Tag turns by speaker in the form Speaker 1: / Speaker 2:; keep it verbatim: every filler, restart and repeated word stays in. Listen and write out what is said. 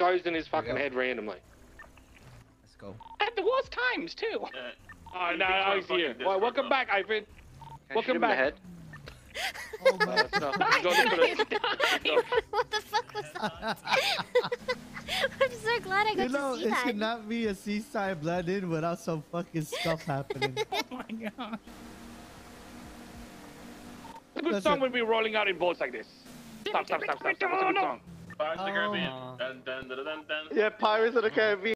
Speaker 1: goes in his fucking head randomly.
Speaker 2: Let's go.
Speaker 3: At the worst times too.
Speaker 4: Uh,
Speaker 1: Oh no, I see you. Well, welcome back, Ivan. Welcome back.
Speaker 5: Head?
Speaker 2: Oh my
Speaker 1: Uh, no, you gotta put it-
Speaker 6: What the fuck was that? I'm so glad I got
Speaker 2: You know,
Speaker 6: to see
Speaker 2: it
Speaker 6: that.
Speaker 2: should not be a seaside blend-in without some fucking stuff happening.
Speaker 3: Oh my god.
Speaker 1: It's a good song when we're rolling out in boats like this. Stop, stop, stop, stop, stop. What's a good song?
Speaker 4: Pirates of the Caribbean.
Speaker 2: Oh.
Speaker 4: Dun, dun, dun, dun, dun.
Speaker 5: Yeah, Pirates of the Caribbean.